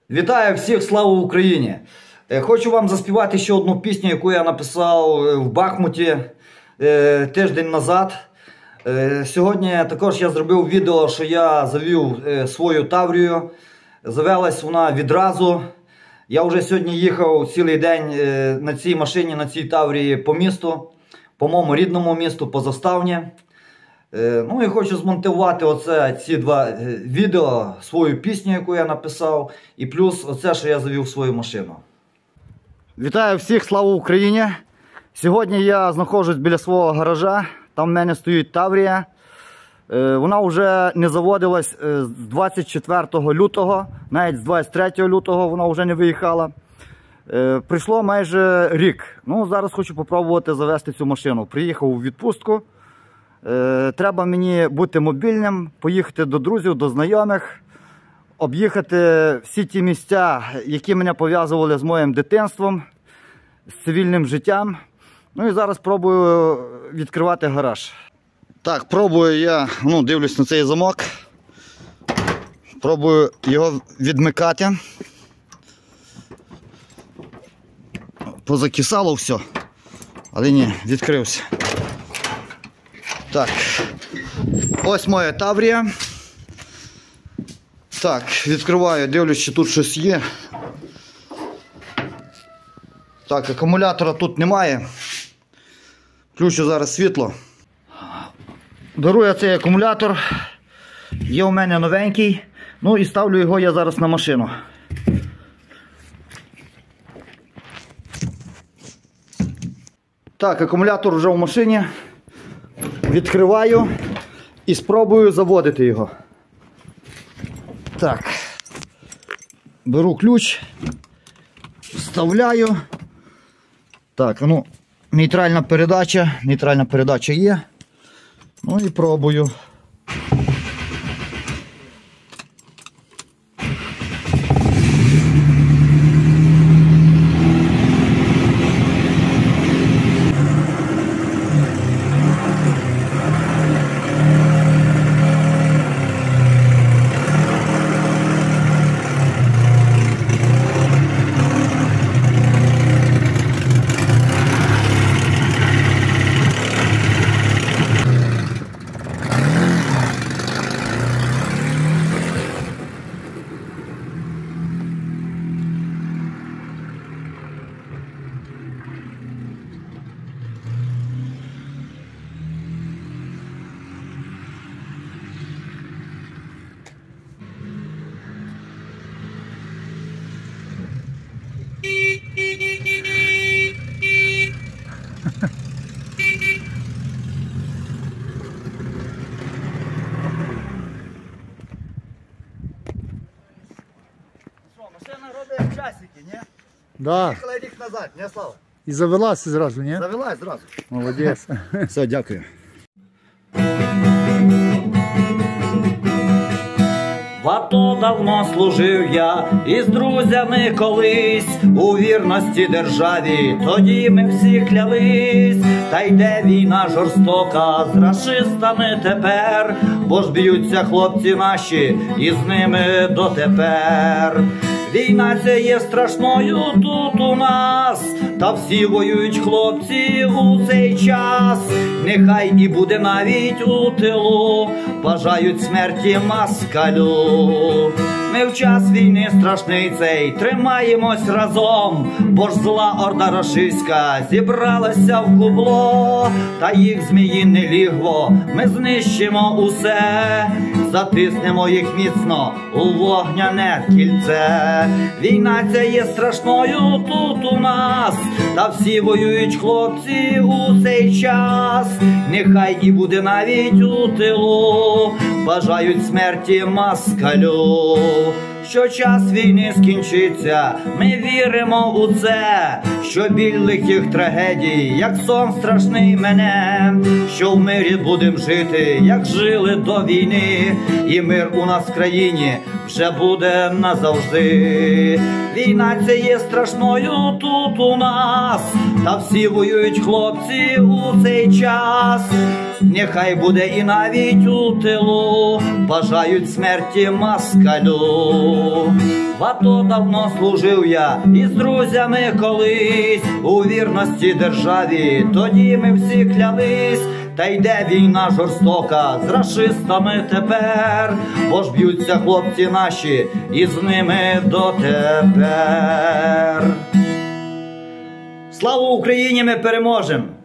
Вітаю всіх, слава Україні! Хочу вам заспівати ще одну пісню, яку я написав в Бахмуті тиждень назад. Сьогодні також я зробив відео, що я завів свою Таврію. Завелась вона відразу. Я вже сьогодні їхав цілий день на цій машині, на цій Таврії по місту, по моєму рідному місту, по Заставні. Ну і хочу змонтувати ці два відео, свою пісню, яку я написав, і плюс оце, що я завів свою машину. Вітаю всіх, слава Україні! Сьогодні я знаходжусь біля свого гаража, там в мене стоїть Таврія. Вона вже не заводилась з 24 лютого, навіть з 23 лютого вона вже не виїхала. Прийшло майже рік. Ну, зараз хочу спробувати завести цю машину. Приїхав у відпустку. Треба мені бути мобільним, поїхати до друзів, до знайомих, об'їхати всі ті місця, які мене пов'язували з моїм дитинством, з цивільним життям. Ну і зараз пробую відкривати гараж. Так, пробую я, дивлюсь на цей замок, пробую його відмикати. Позакисало все, але ні, відкрився. Так, ось моя Таврія. Так, відкриваю, дивлюсь, чи тут щось є. Так, акумулятора тут немає. Включу зараз світло. Беру я цей акумулятор. Є у мене новенький. Ну і ставлю його я зараз на машину. Так, акумулятор вже в машині. Відкриваю і спробую заводити його. Так, беру ключ, вставляю. Так, нейтральна передача є. Ну і пробую. Машина робить часики, ні? Да. Їхала рік назад, не, Слава? І завелася зразу, ні? Завелась зразу. Молодець. Все, дякую. В АТО давно служив я із друзями колись у вірності державі, тоді ми всі клялись. Та йде війна жорстока з рашистами тепер, бо ж б'ються хлопці наші і з ними дотепер. Війна ця є страшною тут у нас, та всі воюють хлопці у цей час. Нехай і буде навіть у тилу, бажають смерті москалю. Ми в час війни страшний цей тримаємось разом, бо ж зла орда рашистська зібралася в кубло. Та їх зміїне лігво ми знищимо усе, затиснемо їх міцно у вогняне кільце. Війна ця є страшною тут у нас, та всі воюють хлопці у цей час. Нехай і буде навіть у тилу, бажають смерті москалю. Що час війни скінчиться, ми віримо у це, що біль лихих трагедій, як сон страшний мене, що в мирі будем жити, як жили до війни, і мир у нас в країні вже буде назавжди. Війна ця є страшною тут у нас, та всі воюють хлопці у цей час. Нехай буде і навіть у тилу, бажають смерті москалю. В АТО давно служив я із друзями колись, у вірності державі тоді ми всі клялись. Та йде війна жорстока з рашистами тепер, бо ж б'ються хлопці наші і з ними дотепер. Слава Україні, ми переможемо!